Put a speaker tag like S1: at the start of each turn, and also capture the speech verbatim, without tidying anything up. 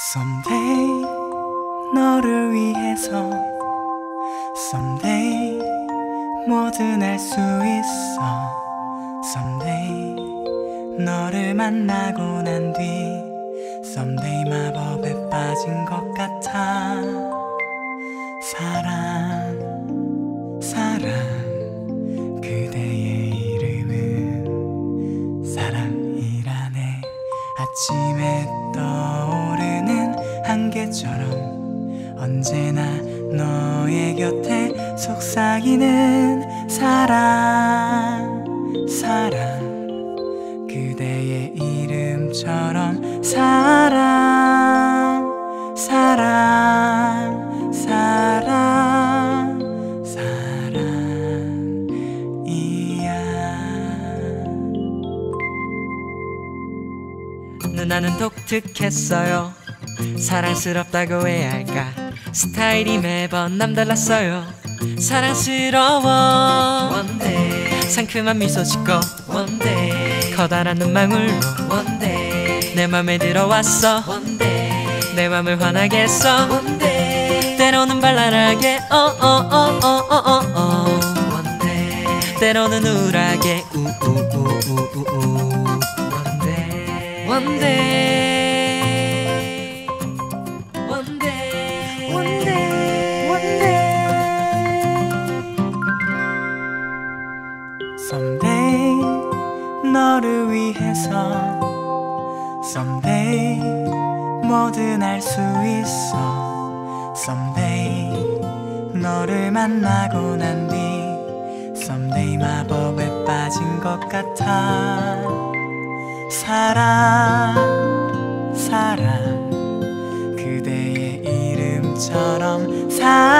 S1: Someday 너를 위해서 Someday 뭐든 할 수 있어 Someday 너를 만나고 난 뒤 Someday 마법에 빠진 것 같아 사랑 사랑 그대의 이름은 사랑이라네 아침에 떠오르는 안개처럼 언제나 너의 곁에 속삭이는 사랑 사랑 그대의 이름처럼 사랑 사랑 사랑 사랑이야. 누나는 독특했어요. 사랑스럽다고 해야 할까 스타일이 매번 남달랐어요. 사랑스러워 One day 상큼한 미소 짓고 One day 커다란 눈망울로 One day 내 맘에 들어왔어 One day 내 맘을 화나게 했어 One day 때로는 발랄하게 oh, oh, oh, oh, oh, oh, oh. One day 때로는 우울하게 우우우우우우 One day One day Someday 너를 위해서 Someday 뭐든 할 수 있어 Someday 너를 만나고 난 뒤 Someday 마법에 빠진 것 같아 사랑 사랑 그대의 이름처럼 사랑